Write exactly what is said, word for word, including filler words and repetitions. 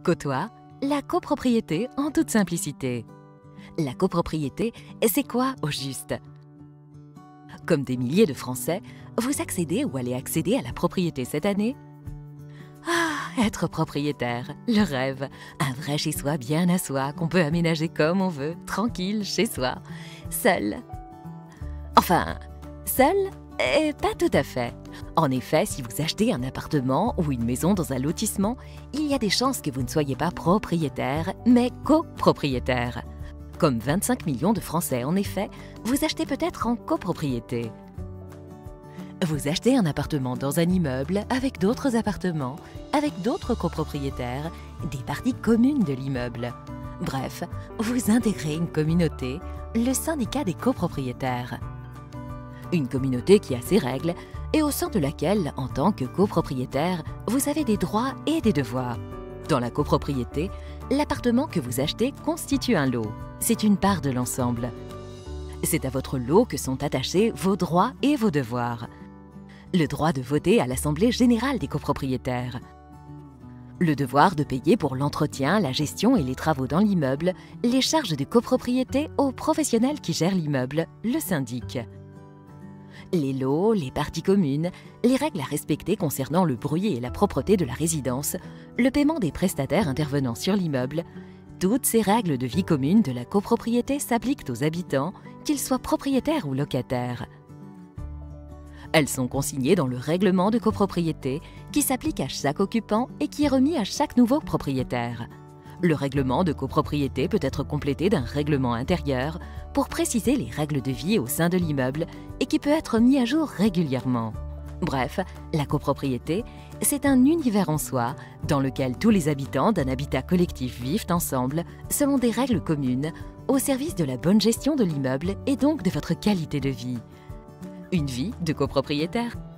Côtoie la copropriété en toute simplicité. La copropriété, c'est quoi au juste? Comme des milliers de Français, vous accédez ou allez accéder à la propriété cette année? Ah, être propriétaire, le rêve, un vrai chez-soi bien à soi qu'on peut aménager comme on veut, tranquille, chez soi, seul. Enfin, seul et pas tout à fait. En effet, si vous achetez un appartement ou une maison dans un lotissement, il y a des chances que vous ne soyez pas propriétaire, mais copropriétaire. Comme vingt-cinq millions de Français, en effet, vous achetez peut-être en copropriété. Vous achetez un appartement dans un immeuble avec d'autres appartements, avec d'autres copropriétaires, des parties communes de l'immeuble. Bref, vous intégrez une communauté, le syndicat des copropriétaires. Une communauté qui a ses règles et au sein de laquelle, en tant que copropriétaire, vous avez des droits et des devoirs. Dans la copropriété, l'appartement que vous achetez constitue un lot. C'est une part de l'ensemble. C'est à votre lot que sont attachés vos droits et vos devoirs. Le droit de voter à l'Assemblée générale des copropriétaires. Le devoir de payer pour l'entretien, la gestion et les travaux dans l'immeuble, les charges de copropriété aux professionnels qui gèrent l'immeuble, le syndic. Les lots, les parties communes, les règles à respecter concernant le bruit et la propreté de la résidence, le paiement des prestataires intervenant sur l'immeuble, toutes ces règles de vie commune de la copropriété s'appliquent aux habitants, qu'ils soient propriétaires ou locataires. Elles sont consignées dans le règlement de copropriété qui s'applique à chaque occupant et qui est remis à chaque nouveau propriétaire. Le règlement de copropriété peut être complété d'un règlement intérieur pour préciser les règles de vie au sein de l'immeuble et qui peut être mis à jour régulièrement. Bref, la copropriété, c'est un univers en soi dans lequel tous les habitants d'un habitat collectif vivent ensemble selon des règles communes au service de la bonne gestion de l'immeuble et donc de votre qualité de vie. Une vie de copropriétaire.